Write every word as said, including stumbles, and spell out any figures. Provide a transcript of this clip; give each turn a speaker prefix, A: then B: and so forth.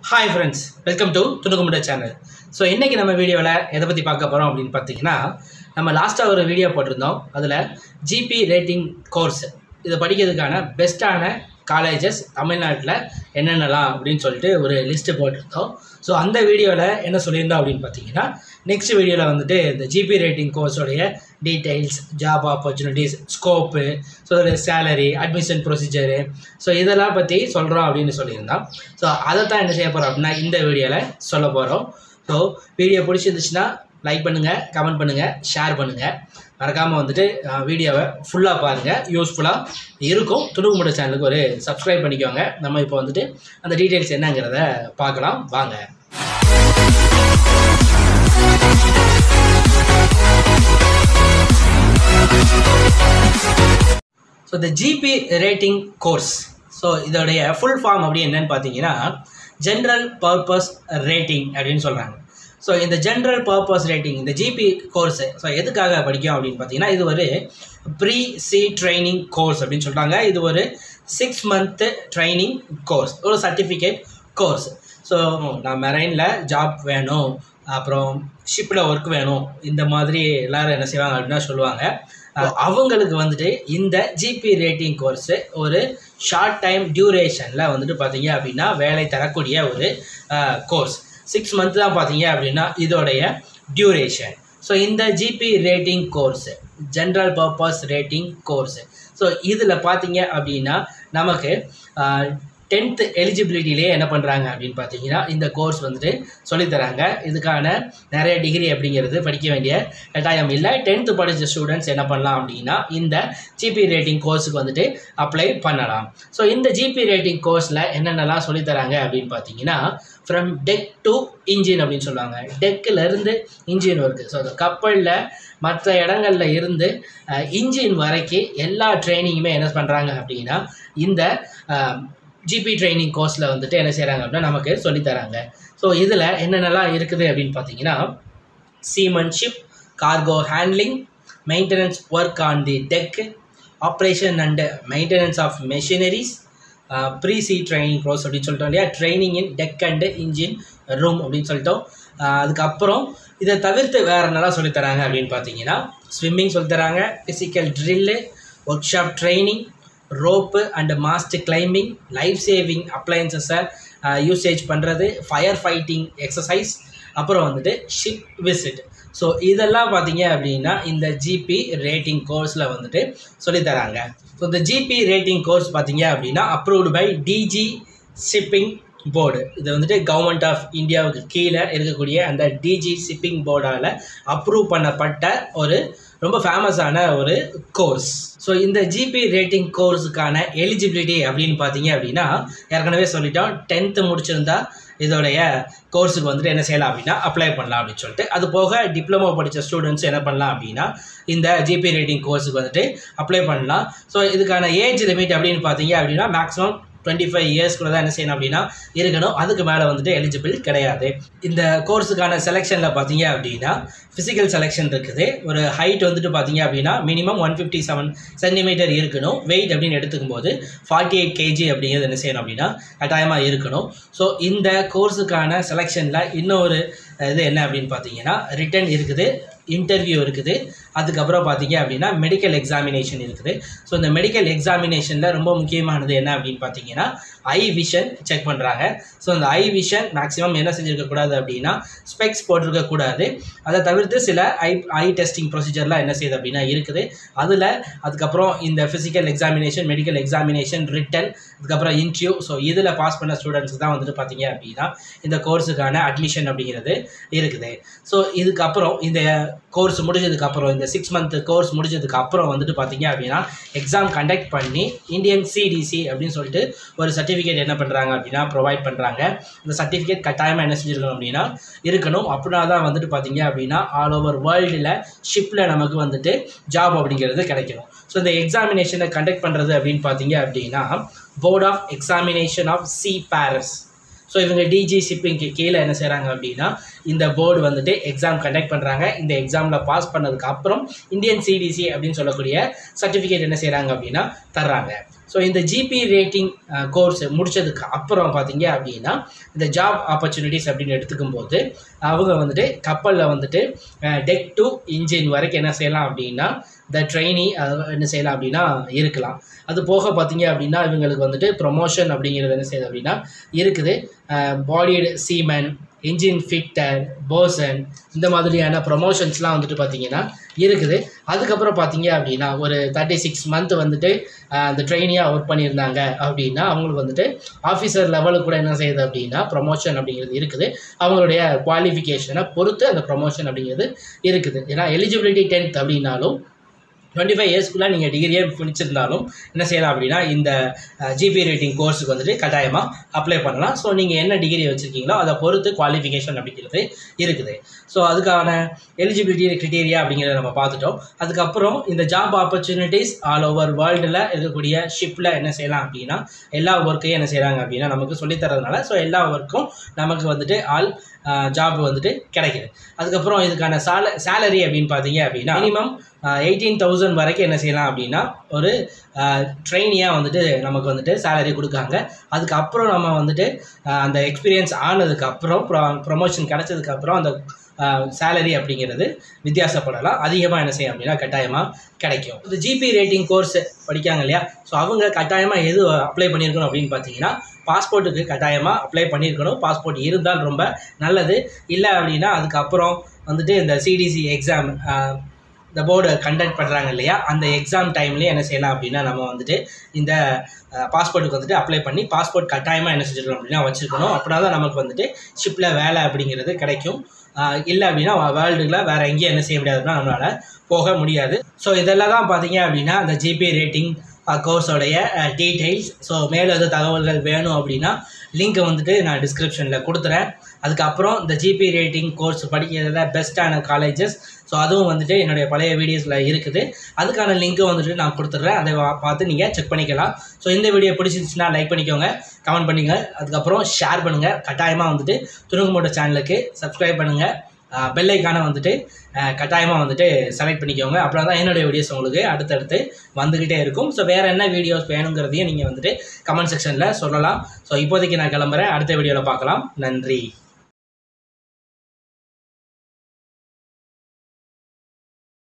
A: Hi friends, welcome to Tunukumda channel. So இன்னைக்கு நம்ம வீடியோல எதை பத்தி பார்க்க போறோம் அப்படினு பாத்தீங்கன்னா நம்ம லாஸ்டா ஒரு வீடியோ போட்டுருந்தோம். அதுல G P rating course இத படிக்கிறதுக்கான பெஸ்டான காலேजेस தமிழ்நாட்டுல என்னென்னலாம் அப்படினு சொல்லிட்டு ஒரு லிஸ்ட் போட்டுருந்தோம். சோ அந்த வீடியோல என்ன சொல்லிருந்தோம் அப்படினு பாத்தீங்கன்னா next வீடியோல வந்துட்டு இந்த G P rating course உடைய details, job opportunities, scope, so the salary, admission procedure, so இதெல்லாம் பத்தி சொல்றோம் அப்படினு சொல்லிருந்தோம். சோ அத தான் என்ன செய்ய போறோம் அப்படினா இந்த வீடியோல சொல்ல போறோம். சோ வீடியோ பிடிச்சிருந்துச்சுனா லைக் பண்ணுங்க, கமெண்ட் பண்ணுங்க, ஷேர் பண்ணுங்க. மறக்காம வந்துட்டு வீடியோவை ஃபுல்லா பாருங்க, யூஸ்ஃபுல்லா இருக்கும். துணுக்குமுட சேனலுக்கு ஒரு Subscribe பண்ணிக்கோங்க. நம்ம இப்போ வந்துட்டு அந்த டீடைல்ஸ் என்னங்கறத பார்க்கலாம் வாங்க. So the G P rating course, so இதோடைய full form அப்படி என்னன்னு பாத்தீங்கன்னா general purpose rating அப்படினு சொல்றாங்க. So இந்த general purpose rating இந்த G P course so எதுக்காக படிக்கும் அப்படினு பாத்தீங்கன்னா இது ஒரு pre C training course அப்படினு சொல்றாங்க. இது ஒரு six month training course, ஒரு certificate course. So நான் மெரைன்ல ஜாப் வேணும், அப்புறம் ஷிப்ல வர்க் வேணும், இந்த மாதிரி எல்லாரும் என்ன செய்வாங்க அப்படினா சொல்லுவாங்க. அவங்களுக்கு வந்துட்டு இந்த G P rating course ஒரு ஷார்ட் டைம் டியூரேஷன்ல வந்துட்டு பாத்தீங்க அப்படினா வேலை தரக்கூடிய ஒரு கோர்ஸ். six months தான் பாத்தீங்க அப்படினா இதோடைய டியூரேஷன். சோ இந்த G P rating course general purpose rating course, so இதுல பாத்தீங்க அப்படினா நமக்கு tenth eligibility லே என்ன பண்றாங்க அப்படினு பாத்தீங்கன்னா இந்த கோர்ஸ் வந்துட்டு சொல்லி தராங்க. இதுக்கான நிறைய டிகிரி அப்படிங்கிறது படிக்க வேண்டிய கட்டாயம் இல்ல. tenth படிச்ச ஸ்டூடண்ட்ஸ் என்ன பண்ணலாம் அப்படினா இந்த G P rating கோர்ஸ்க்கு வந்துட்டு அப்ளை பண்ணலாம். சோ இந்த G P rating கோர்ஸ்ல என்னென்னலாம் சொல்லி தராங்க அப்படினு பாத்தீங்கன்னா from deck to engine அப்படினு சொல்றாங்க. டெக்ல இருந்து இன்ஜின் வரைக்கும், சோ அந்த கப்பல்ல மற்ற இடங்கள்ல இருந்து இன்ஜின் வரைக்கும் எல்லா ட்ரெய்னிங்குமே என்ன பண்றாங்க அப்படினா இந்த G P training courseல வந்துட்டு என்ன செய்றாங்க அப்படினா நமக்கு சொல்லி தராங்க. சோ இதுல என்னென்னலாம் இருக்குது அப்படினு பாத்தீங்கன்னா seamanship, cargo handling, maintenance work on the deck, operation and maintenance of machineries, uh, pre C training course அப்படினு சொல்லிட்டோம் இல்லையா, training in deck and engine room அப்படினு சொல்லிட்டோம். அதுக்கு அப்புறம் இத தவிர்த்து வேற என்னலாம் சொல்லி தராங்க அப்படினு பாத்தீங்கன்னா swimming சொல்லி தராங்க, physical drill, workshop training, rope and mast climbing, life saving appliances uh, usage பண்றது, fire fighting exercise, அப்புறம் வந்துட்டு ship visit. சோ இதெல்லாம் பாத்தீங்க அப்படினா இந்த G P rating கோர்ஸ்ல வந்துட்டு சொல்லி தராங்க. சோ இந்த G P rating கோர்ஸ் பாத்தீங்க அப்படினா approved by D G shipping board. இது வந்துட்டு கவர்மெண்ட் ஆஃப் இந்தியாவுக்கு கீழே இருக்கக்கூடிய அந்த D G shipping போர்டால அப்ரூவ் பண்ணப்பட்ட ஒரு ரொம்ப ஃபேமஸான ஒரு கோர்ஸ். ஸோ இந்த G P rating கோர்ஸுக்கான எலிஜிபிலிட்டி அப்படின்னு பார்த்தீங்க அப்படின்னா ஏற்கனவே சொல்லிட்டோம், டென்த்து முடிச்சிருந்தா இதோடைய கோர்ஸுக்கு வந்துட்டு என்ன செய்யலாம் அப்படின்னா அப்ளை பண்ணலாம் அப்படின்னு சொல்லிட்டு. அது போக டிப்ளமோ படித்த ஸ்டூடெண்ட்ஸ் என்ன பண்ணலாம் அப்படின்னா இந்த G P rating கோர்ஸுக்கு வந்துட்டு அப்ளை பண்ணலாம். ஸோ இதுக்கான ஏஜ் லிமிட் அப்படின்னு பார்த்தீங்க அப்படின்னா மேக்ஸிமம் twenty-five இயர்ஸ்க்குள்ள தான் என்ன செய்யணும் அப்படின்னா இருக்கணும். அதுக்கு மேலே வந்துட்டு எலிஜிபிள் கிடையாது. இந்த கோர்ஸுக்கான செலெக்ஷனில் பார்த்தீங்க அப்படின்னா ஃபிசிக்கல் செலெக்ஷன் இருக்குது. ஒரு ஹைட் வந்துட்டு பார்த்தீங்க அப்படின்னா minimum one fifty seven centimetre இருக்கணும். வெயிட் அப்படின்னு எடுத்துக்கும் போது ஃபார்ட்டி எயிட் கேஜி அப்படிங்கிறது என்ன செய்யணும் அப்படின்னா கட்டாயமாக இருக்கணும். ஸோ இந்த கோர்ஸுக்கான செலெக்ஷனில் இன்னொரு இது என்ன அப்படின்னு பார்த்தீங்கன்னா ரிட்டன் இருக்குது, இன்டர்வியூ இருக்குது, அதுக்கப்புறம் பார்த்தீங்க அப்படின்னா மெடிக்கல் எக்ஸாமினேஷன் இருக்குது. ஸோ இந்த மெடிக்கல் எக்ஸாமினேஷனில் ரொம்ப முக்கியமானது என்ன அப்படின்னு பார்த்தீங்கன்னா ஐ விஷன் செக் பண்ணுறாங்க. ஸோ இந்த ஐ விஷன் மேக்ஸிமம் என்ன செஞ்சுருக்கக்கூடாது அப்படின்னா ஸ்பெக்ஸ் போட்டிருக்கக்கூடாது. அதை தவிர்த்து சில ஐ ஐ டெஸ்டிங் ப்ரொசீஜர்லாம் என்ன செய்யுது அப்படின்னா இருக்குது. அதில் அதுக்கப்புறம் இந்த physical examination, medical examination, written, அதுக்கப்புறம் இன்டர்வியூ, ஸோ இதில் பாஸ் பண்ண ஸ்டூடெண்ட்ஸுக்கு தான் வந்துட்டு பார்த்தீங்க அப்படின்னா இந்த கோர்ஸுக்கான அட்மிஷன் அப்படிங்கிறது இருக்குது. ஸோ இதுக்கப்புறம் இந்த கோர்ஸ் முடிஞ்சதுக்கு அப்புறம் இந்த சிக்ஸ் மந்த் கோர்ஸ் முடிஞ்சதுக்கு அப்புறம் வந்துட்டு பார்த்தீங்க அப்படின்னா எக்ஸாம் கண்டக்ட் பண்ணி இந்தியன் C D C அப்படின்னு சொல்லிட்டு ஒரு சர்டிஃபிகேட் என்ன பண்ணுறாங்க அப்படின்னா ப்ரொவைட் பண்ணுறாங்க. இந்த சர்டிஃபிகேட் கட்டாயமாக என்ன செஞ்சுருக்கணும் அப்படின்னா இருக்கணும். அப்படின்னா தான் வந்துட்டு பார்த்தீங்க அப்படின்னா ஆல் ஓவர் வேர்ல்டில் ஷிப்பில் நமக்கு வந்துட்டு ஜாப் அப்படிங்கிறது கிடைக்கணும். ஸோ இந்த எக்ஸாமினேஷனை கண்டக்ட் பண்ணுறது அப்படின்னு பார்த்தீங்க அப்படின்னா board of examination of seafarers. So இவங்க D G ஷிப்பிங்க்கு கீழே என்ன செய்கிறாங்க அப்படின்னா இந்த போர்டு வந்துட்டு எக்ஸாம் கண்டக்ட் பண்ணுறாங்க. இந்த எக்ஸாமில் பாஸ் பண்ணதுக்கு அப்புறம் இந்தியன் C D C அப்படின்னு சொல்லக்கூடிய சர்டிஃபிகேட் என்ன செய்கிறாங்க அப்படின்னா தர்றாங்க. ஸோ இந்த ஜிபி ரேட்டிங் கோர்ஸ் முடித்ததுக்கு அப்புறம் பார்த்தீங்க அப்படின்னா இந்த ஜாப் ஆப்பர்ச்சுனிட்டிஸ் அப்படின்னு எடுத்துக்கும் போது அவங்க வந்துட்டு கப்பலில் வந்துட்டு டெக் டு இன்ஜின் வரைக்கும் என்ன செய்யலாம் அப்படின்னா இந்த ட்ரெயினி என்ன செய்யலாம் அப்படின்னா இருக்கலாம். அது போக பார்த்தீங்க அப்படின்னா இவங்களுக்கு வந்துட்டு ப்ரொமோஷன் அப்படிங்கிறது என்ன செய்யுது அப்படின்னா இருக்குது. Bodied seaman, engine fitter, bosun, இந்த மாதிரியான ப்ரொமோஷன்ஸ்லாம் வந்துட்டு பார்த்தீங்கன்னா இருக்குது. அதுக்கப்புறம் பார்த்தீங்க அப்படின்னா ஒரு தேர்ட்டி சிக்ஸ் மந்த் வந்துட்டு அந்த ட்ரெயினியாக ஒர்க் பண்ணியிருந்தாங்க அப்படின்னா அவங்களுக்கு வந்துட்டு ஆஃபீஸர் லெவலுக்கு கூட என்ன செய்யுது அப்படின்னா ப்ரொமோஷன் அப்படிங்கிறது இருக்குது. அவங்களுடைய குவாலிஃபிகேஷனை பொறுத்து அந்த ப்ரொமோஷன் அப்படிங்கிறது இருக்குது. ஏன்னா எலிஜிபிலிட்டி டென்த் அப்படின்னாலும் டுவெண்ட்டி ஃபைவ் இயர்ஸ்க்குள்ளே நீங்கள் டிகிரியே முடிச்சிருந்தாலும் என்ன செய்யலாம் அப்படின்னா இந்த ஜிபி ரேட்டிங் கோர்ஸுக்கு வந்துட்டு கட்டாயமாக அப்ளை பண்ணலாம். ஸோ நீங்கள் என்ன டிகிரி வச்சுருக்கீங்களோ அதை பொறுத்து குவாலிஃபிகேஷன் அப்படிங்கிறது இருக்குது. ஸோ அதுக்கான எலிஜிபிலிட்டி க்ரிட்டீரியா அப்படிங்கிறத நம்ம பார்த்துட்டோம். அதுக்கப்புறம் இந்த ஜாப் ஆப்பர்ச்சுனிட்டிஸ் ஆல் ஓவர் வேர்ல்டில் இருக்கக்கூடிய ஷிப்பில் என்ன செய்யலாம் அப்படின்னா எல்லா ஒர்க்கையும் என்ன செய்கிறாங்க அப்படின்னா நமக்கு சொல்லித்தரதுனால ஸோ எல்லா ஒர்க்கும் நமக்கு வந்துட்டு ஆல் ஜாப் வந்துட்டு கிடைக்குது. அதுக்கப்புறம் இதுக்கான சால சேலரி அப்படின்னு பார்த்தீங்க அப்படின்னா மினிமம் எயிட்டீன் தௌசண்ட் வரைக்கும் என்ன செய்யலாம் அப்படின்னா ஒரு ட்ரெயினியாக வந்துட்டு நமக்கு வந்துட்டு சேலரி கொடுக்காங்க. அதுக்கப்புறம் நம்ம வந்துட்டு அந்த எக்ஸ்பீரியன்ஸ் ஆனதுக்கப்புறம் ப்ரொ ப்ரொமோஷன் கிடச்சதுக்கப்புறம் அந்த சேலரி அப்படிங்கிறது வித்தியாசப்படலாம். அதிகமாக என்ன செய்யும் அப்படின்னா கட்டாயமாக கிடைக்கும். இந்த ஜிபி ரேட்டிங் கோர்ஸ் படிக்காங்க இல்லையா, ஸோ அவங்க கட்டாயமாக எது அப்ளை பண்ணியிருக்கணும் அப்படின்னு பார்த்தீங்கன்னா பாஸ்போர்ட்டுக்கு கட்டாயமாக அப்ளை பண்ணியிருக்கணும். பாஸ்போர்ட் இருந்தால் ரொம்ப நல்லது. இல்லை அப்படின்னா அதுக்கப்புறம் வந்துட்டு இந்த சிடிசி எக்ஸாம் இந்த போர்டு கண்டக்ட் பண்ணுறாங்க இல்லையா, அந்த எக்ஸாம் டைம்லேயே என்ன செய்யலாம் அப்படின்னா நம்ம வந்துட்டு இந்த பாஸ்போர்ட்டுக்கு வந்துட்டு அப்ளை பண்ணி பாஸ்போர்ட் கட்டாயமாக என்ன செஞ்சுருக்கணும் அப்படின்னா வச்சுருக்கணும். அப்படின்னா தான் நமக்கு வந்துட்டு ஷிப்பில் வேலை அப்படிங்கிறது கிடைக்கும். இல்லை அப்படின்னா வேர்ல்டுல வேறு எங்கேயும் என்ன செய்ய முடியாதுன்னா நம்மளால் போக முடியாது. ஸோ இதெல்லாம் தான் பார்த்தீங்க அப்படின்னா அந்த ஜிபி ரேட்டிங் கோர்ஸோடைய டீட்டெயில்ஸ். ஸோ மேலும் எது தகவல்கள் வேணும் அப்படின்னா லிங்க்கை வந்துட்டு நான் டிஸ்கிரிப்ஷனில் கொடுத்துறேன். அதுக்கப்புறம் இந்த ஜிபி ரேட்டிங் கோர்ஸ் படிக்கிறதுல பெஸ்ட்டான காலேஜஸ் ஸோ அதுவும் வந்துட்டு என்னுடைய பழைய வீடியோஸில் இருக்குது. அதுக்கான லிங்க்கை வந்துட்டு நான் கொடுத்துட்றேன். அதை பார்த்து நீங்கள் செக் பண்ணிக்கலாம். ஸோ இந்த வீடியோ பிடிச்சிருந்துச்சுன்னா லைக் பண்ணிக்கோங்க, கமெண்ட் பண்ணுங்கள், அதுக்கப்புறம் ஷேர் பண்ணுங்கள். கட்டாயமாக வந்துட்டு துணுக்குமோட சேனலுக்கு சப்ஸ்கிரைப் பண்ணுங்கள். பெல் ஐக்கானை வந்துட்டு கட்டாயமாக வந்துட்டு செலக்ட் பண்ணிக்கோங்க. அப்படின்னா தான் என்னுடைய வீடியோஸ் உங்களுக்கு அடுத்தடுத்து வந்துக்கிட்டே இருக்கும். ஸோ வேறு என்ன வீடியோஸ் வேணுங்கிறதையும் நீங்கள் வந்துட்டு கமெண்ட் செக்ஷனில் சொல்லலாம். ஸோ இப்போதைக்கு நான் கிளம்புறேன். அடுத்த வீடியோவில் பார்க்கலாம். நன்றி.